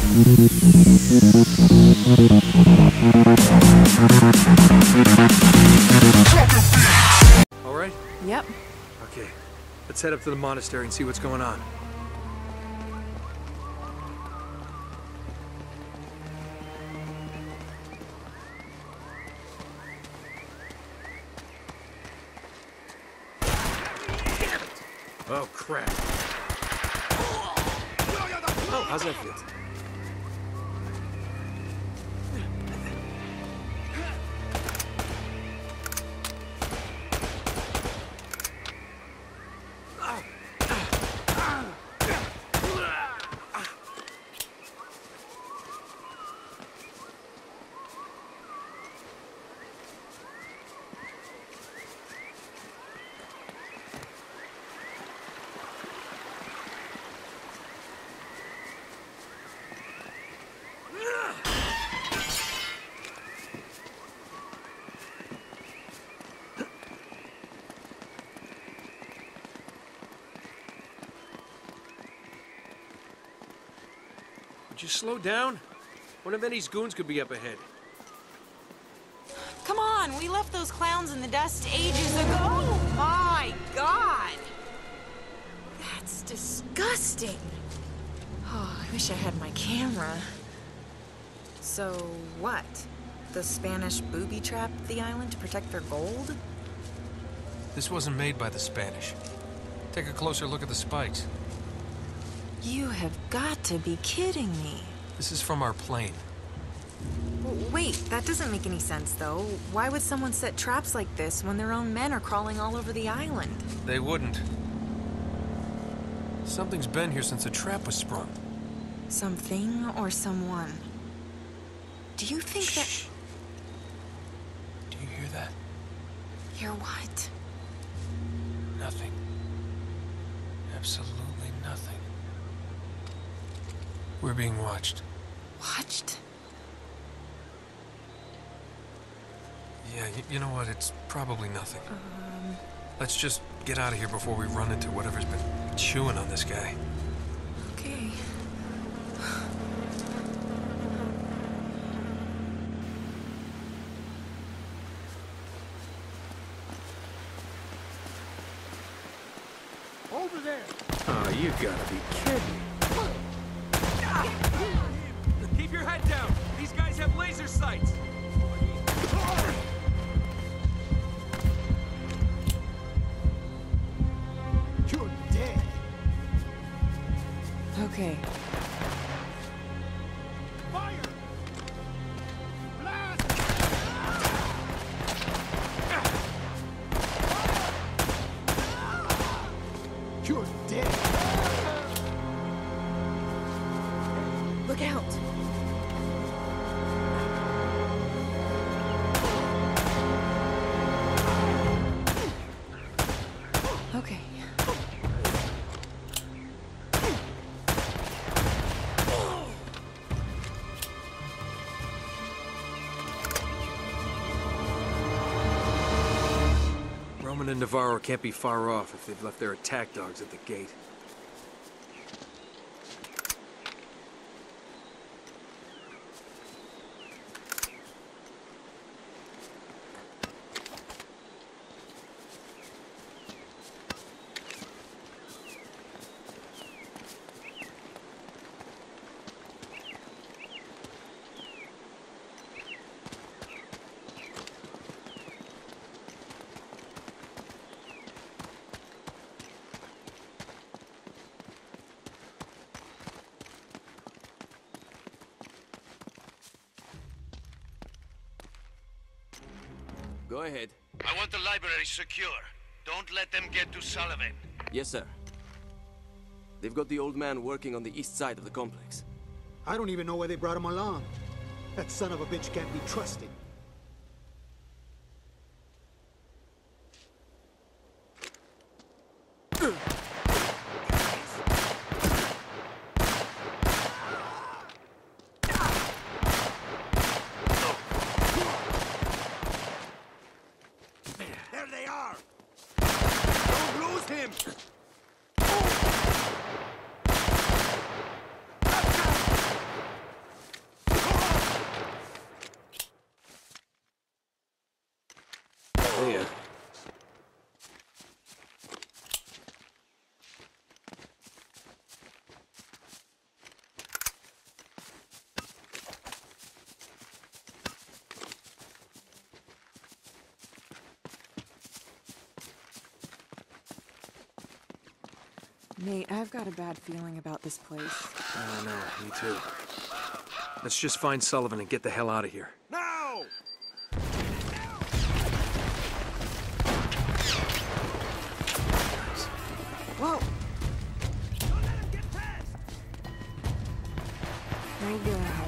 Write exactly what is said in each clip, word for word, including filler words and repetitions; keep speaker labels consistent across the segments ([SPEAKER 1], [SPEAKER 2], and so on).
[SPEAKER 1] All right?
[SPEAKER 2] Yep.
[SPEAKER 1] Okay. Let's head up to the monastery and see what's going on. Oh, crap. Oh, how's that feel? Would you slow down? One of Eddie's goons could be up ahead.
[SPEAKER 2] Come on, we left those clowns in the dust ages ago. Oh my God! That's disgusting. Oh, I wish I had my camera. So what? The Spanish booby-trapped the island to protect their gold?
[SPEAKER 1] This wasn't made by the Spanish. Take a closer look at the spikes.
[SPEAKER 2] You have got to be kidding me.
[SPEAKER 1] This is from our plane.
[SPEAKER 2] W- Wait, that doesn't make any sense, though. Why would someone set traps like this when their own men are crawling all over the island?
[SPEAKER 1] They wouldn't. Something's been here since the trap was sprung.
[SPEAKER 2] Something or someone? Do you think
[SPEAKER 1] Shh.
[SPEAKER 2] that...
[SPEAKER 1] Do you hear that?
[SPEAKER 2] Hear what?
[SPEAKER 1] Nothing. Absolutely nothing. We're being watched.
[SPEAKER 2] Watched?
[SPEAKER 1] Yeah, y you know what? It's probably nothing.
[SPEAKER 2] Um...
[SPEAKER 1] Let's just get out of here before we run into whatever's been chewing on this guy.
[SPEAKER 2] Okay.
[SPEAKER 3] Over there!
[SPEAKER 1] Oh, you gotta be kidding.
[SPEAKER 4] Keep your head down! These guys have laser sights!
[SPEAKER 3] You're dead!
[SPEAKER 2] Okay.
[SPEAKER 3] Fire! Blast! You're dead!
[SPEAKER 2] Look out! Okay.
[SPEAKER 1] Roman and Navarro can't be far off if they've left their attack dogs at the gate.
[SPEAKER 5] Go ahead.
[SPEAKER 6] I want the library secure. Don't let them get to Sullivan.
[SPEAKER 5] Yes, sir. They've got the old man working on the east side of the complex.
[SPEAKER 3] I don't even know why they brought him along. That son of a bitch can't be trusted.
[SPEAKER 6] There they are! Don't lose him!
[SPEAKER 7] Nate, I've got a bad feeling about this place.
[SPEAKER 1] Oh, no, me too. Let's just find Sullivan and get the hell out of here.
[SPEAKER 4] Now!
[SPEAKER 7] Whoa!
[SPEAKER 4] Don't let him get past!
[SPEAKER 7] My God.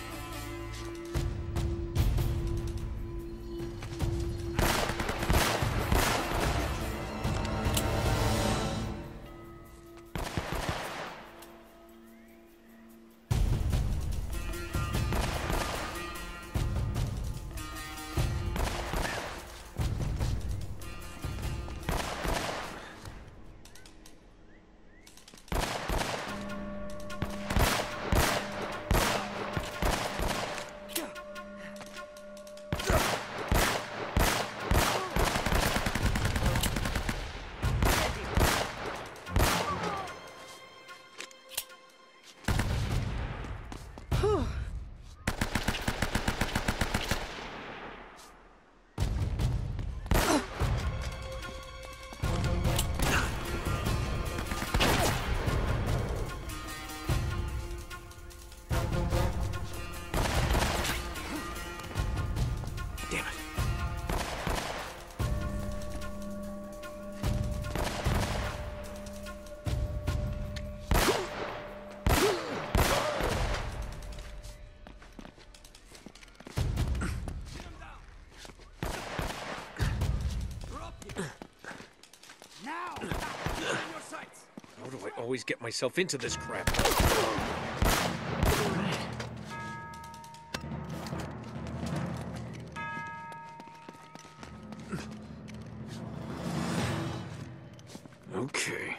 [SPEAKER 1] How do I always get myself into this crap? Okay.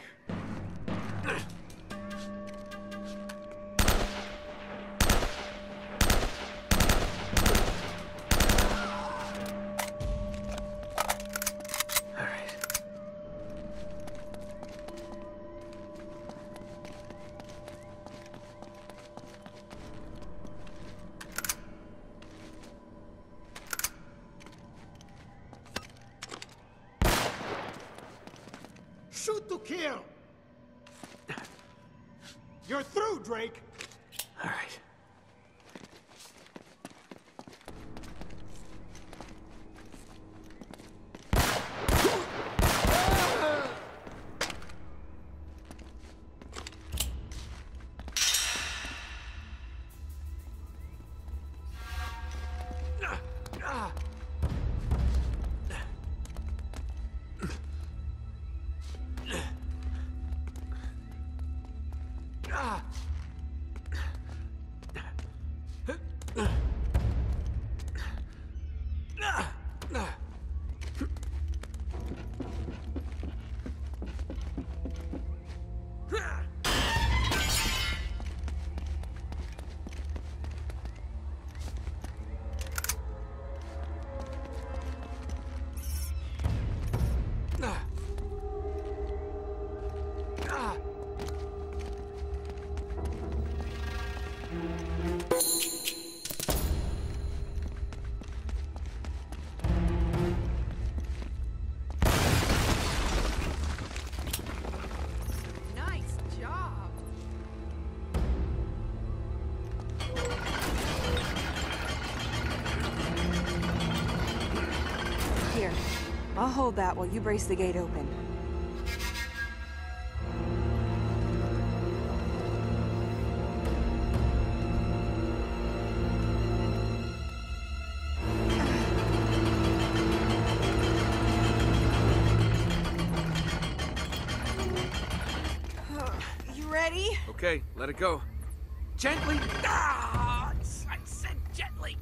[SPEAKER 3] Shoot to kill! You're through, Drake!
[SPEAKER 1] All right.
[SPEAKER 2] Nice job.
[SPEAKER 7] Here, I'll hold that while you brace the gate open. You ready?
[SPEAKER 1] Okay, let it go.
[SPEAKER 4] Gently! Ah! I said gently!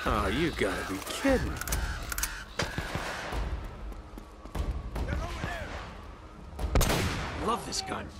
[SPEAKER 1] Oh, you gotta be kidding. Love this gun.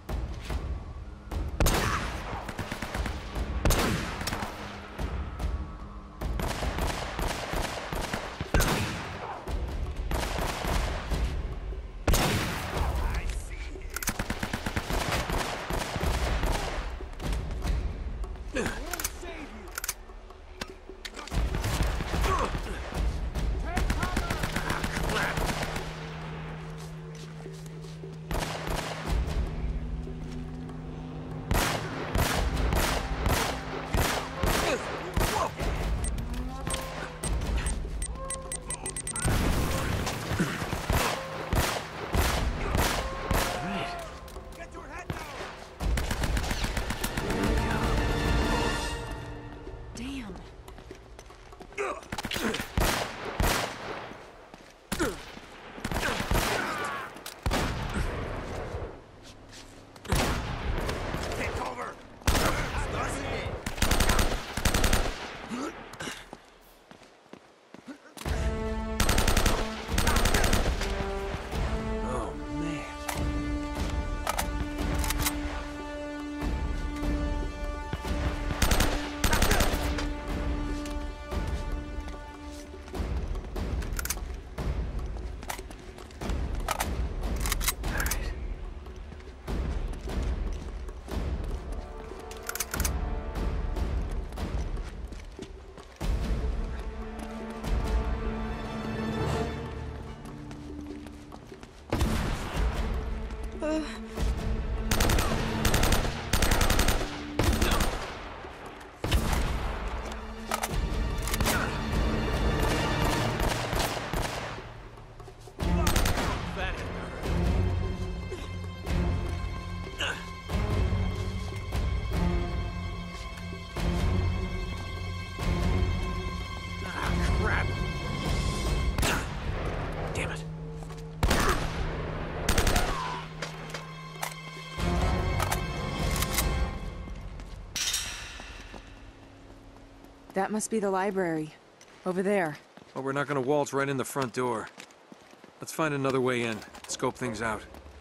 [SPEAKER 7] That must be the library. Over there.
[SPEAKER 1] Well, we're not gonna waltz right in the front door. Let's find another way in. Scope things out.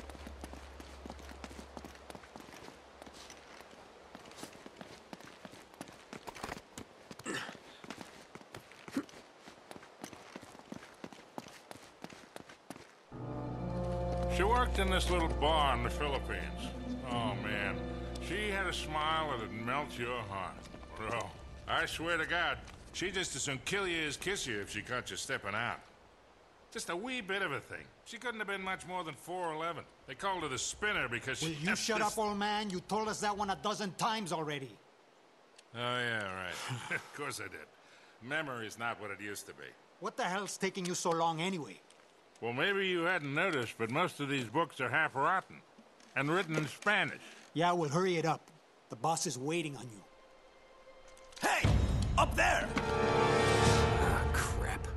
[SPEAKER 8] She worked in this little bar in the Philippines. Oh, man. She had a smile that'd melt your heart. Bro, I swear to God, she'd just as soon kill you as kiss you if she caught you stepping out. Just a wee bit of a thing. She couldn't have been much more than four eleven. They called her the Spinner because
[SPEAKER 3] Will
[SPEAKER 8] she...
[SPEAKER 3] you shut
[SPEAKER 8] this...
[SPEAKER 3] up, old man? You told us that one a dozen times already.
[SPEAKER 8] Oh, yeah, right. Of course I did. Memory's not what it used to be.
[SPEAKER 3] What the hell's taking you so long anyway?
[SPEAKER 8] Well, maybe you hadn't noticed, but most of these books are half rotten. And written in Spanish.
[SPEAKER 3] Yeah, well, hurry it up. The boss is waiting on you.
[SPEAKER 9] Hey! Up there!
[SPEAKER 1] Ah, crap.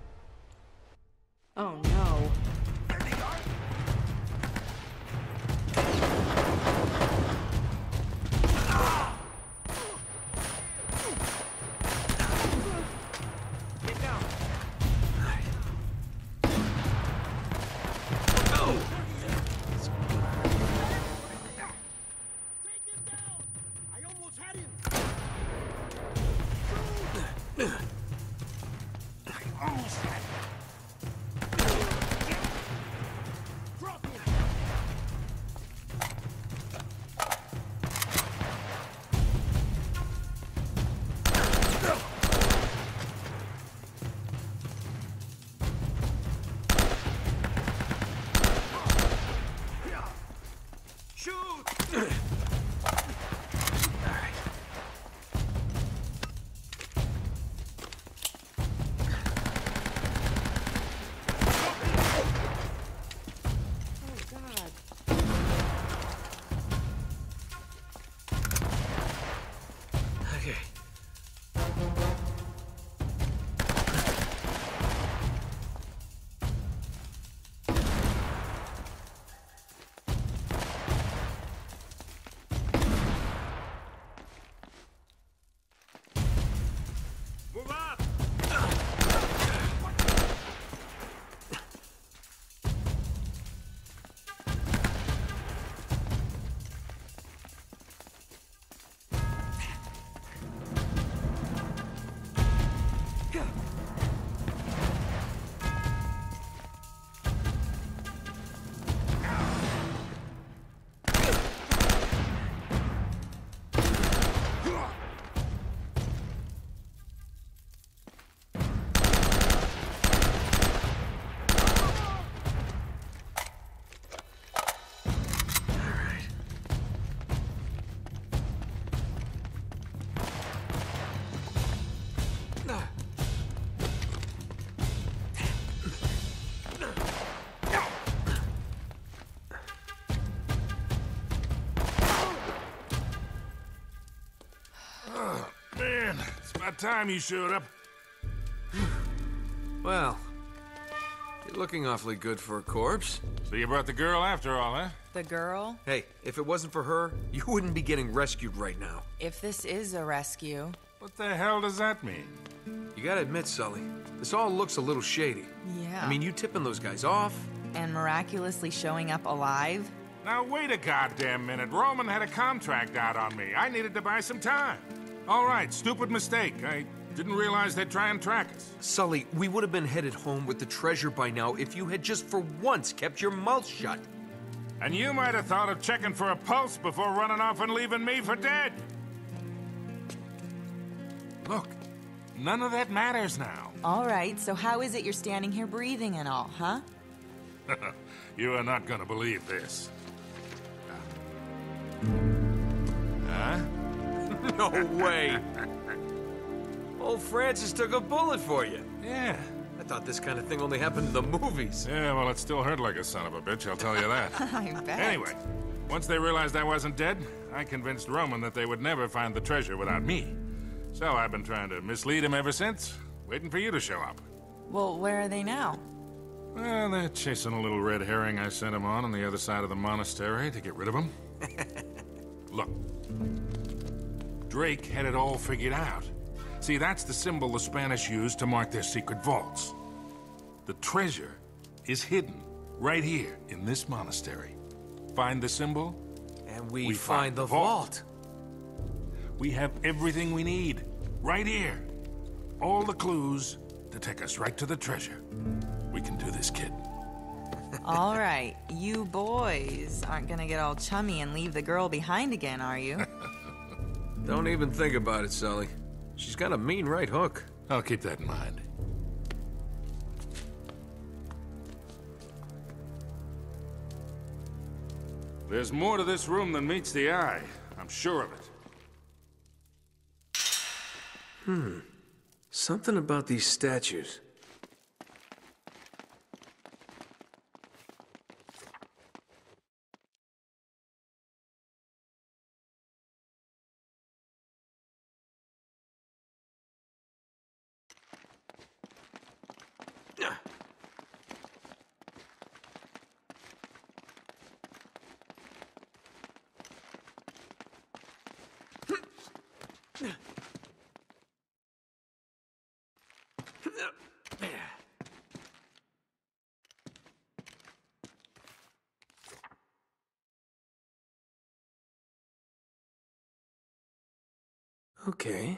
[SPEAKER 7] Oh no.
[SPEAKER 9] There they are!
[SPEAKER 4] Get down.
[SPEAKER 8] About time you showed up.
[SPEAKER 1] Well, you're looking awfully good for a corpse.
[SPEAKER 8] So you brought the girl after all, huh?
[SPEAKER 2] The girl?
[SPEAKER 1] Hey, if it wasn't for her, you wouldn't be getting rescued right now.
[SPEAKER 2] If this is a rescue.
[SPEAKER 8] What the hell does that mean?
[SPEAKER 1] You gotta admit, Sully, this all looks a little shady.
[SPEAKER 2] Yeah.
[SPEAKER 1] I mean, you tipping those guys off?
[SPEAKER 2] And miraculously showing up alive?
[SPEAKER 8] Now wait a goddamn minute. Roman had a contract out on me. I needed to buy some time. All right, stupid mistake. I didn't realize they'd try and track us.
[SPEAKER 1] Sully, we would have been headed home with the treasure by now if you had just for once kept your mouth shut.
[SPEAKER 8] And you might have thought of checking for a pulse before running off and leaving me for dead. Look, none of that matters now.
[SPEAKER 2] All right, so how is it you're standing here breathing and all, huh?
[SPEAKER 8] You are not gonna believe this. Huh?
[SPEAKER 1] No way! Old Francis took a bullet for you.
[SPEAKER 8] Yeah.
[SPEAKER 1] I thought this kind of thing only happened in the movies.
[SPEAKER 8] Yeah, well, it still hurt like a son of a bitch, I'll tell you that.
[SPEAKER 2] I bet.
[SPEAKER 8] Anyway, once they realized I wasn't dead, I convinced Roman that they would never find the treasure without me. So I've been trying to mislead him ever since, waiting for you to show up.
[SPEAKER 2] Well, where are they now?
[SPEAKER 8] Well, they're chasing a little red herring I sent him on on the other side of the monastery to get rid of him. Look, Drake had it all figured out. See, that's the symbol the Spanish used to mark their secret vaults. The treasure is hidden right here in this monastery. Find the symbol,
[SPEAKER 1] And we,
[SPEAKER 8] we
[SPEAKER 1] find,
[SPEAKER 8] find
[SPEAKER 1] the
[SPEAKER 8] the
[SPEAKER 1] vault.
[SPEAKER 8] vault. We have everything we need, right here. All the clues to take us right to the treasure. We can do this, kid.
[SPEAKER 2] All right, you boys aren't gonna get all chummy and leave the girl behind again, are you?
[SPEAKER 1] Don't even think about it, Sully. She's got a mean right hook.
[SPEAKER 8] I'll keep that in mind. There's more to this room than meets the eye. I'm sure of it.
[SPEAKER 1] Hmm. Something about these statues. Okay.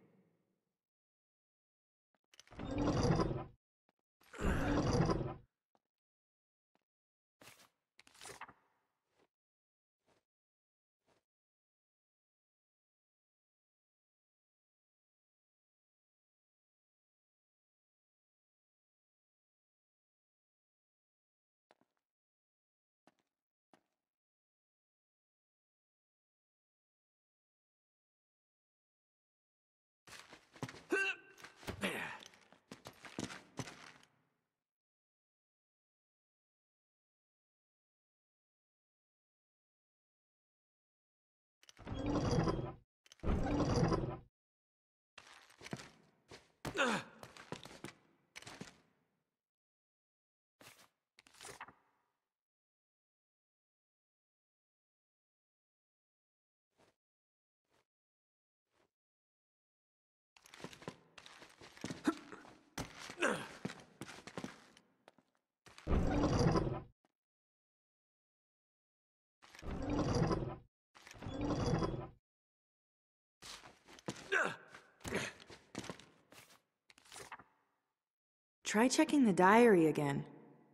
[SPEAKER 7] Try checking the diary again.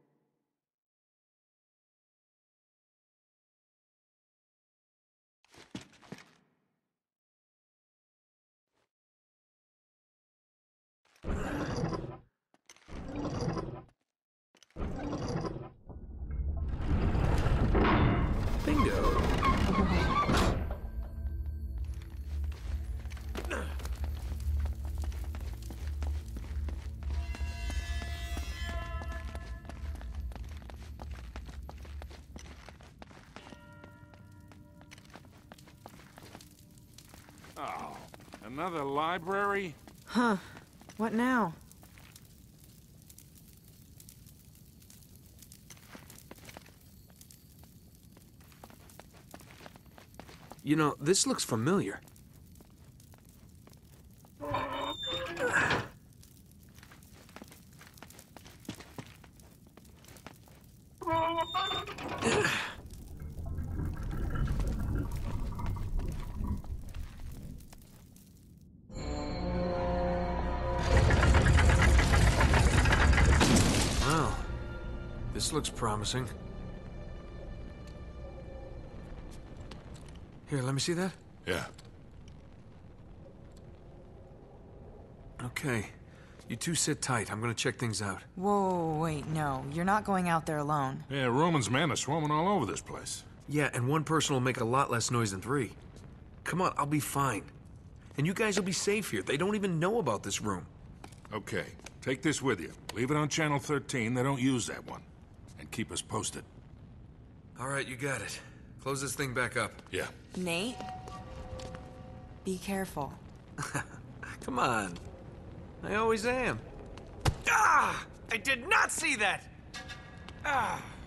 [SPEAKER 1] Bingo.
[SPEAKER 8] Oh, another library?
[SPEAKER 7] Huh. What now?
[SPEAKER 1] You know, this looks familiar. Well, this looks promising. Here, let me see that.
[SPEAKER 8] Yeah.
[SPEAKER 1] Okay. You two sit tight. I'm gonna check things out.
[SPEAKER 7] Whoa, wait, no. You're not going out there alone.
[SPEAKER 8] Yeah, Roman's men are swarming all over this place.
[SPEAKER 1] Yeah, and one person will make a lot less noise than three. Come on, I'll be fine. And you guys will be safe here. They don't even know about this room.
[SPEAKER 8] Okay, take this with you. Leave it on channel thirteen. They don't use that one. And keep us posted.
[SPEAKER 1] All right, you got it. Close this thing back up.
[SPEAKER 8] Yeah.
[SPEAKER 7] Nate? Be careful.
[SPEAKER 1] Come on. I always am. Ah! I did not see that! Ah!